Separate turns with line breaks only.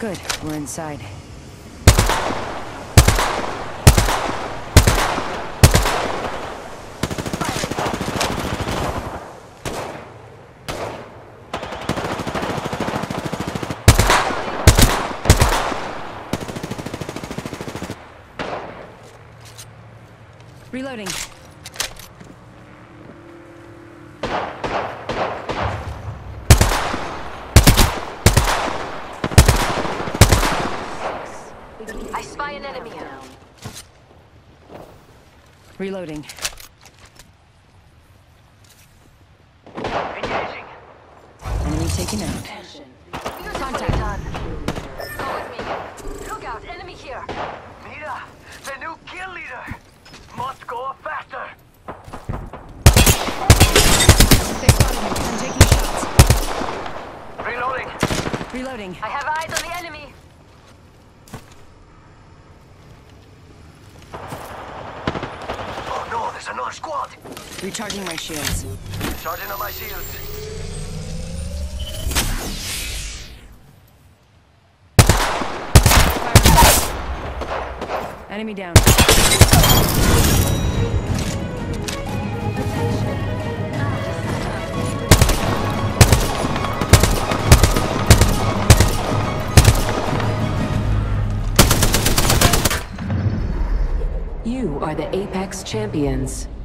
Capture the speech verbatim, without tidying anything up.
Good, we're inside. Reloading.
I spy an enemy.
Reloading.
Engaging.
Enemy taken out.
Contact. Go with me. Look out, enemy here.
Mira, the new kill leader. Must go faster.
They spotted me. I'm taking shots.
Reloading.
Reloading.
I have eyes on the enemy.
Oh no, there's another squad.
Recharging my shields.
Charging on my shields.
Enemy down.
You are the Apex Champions.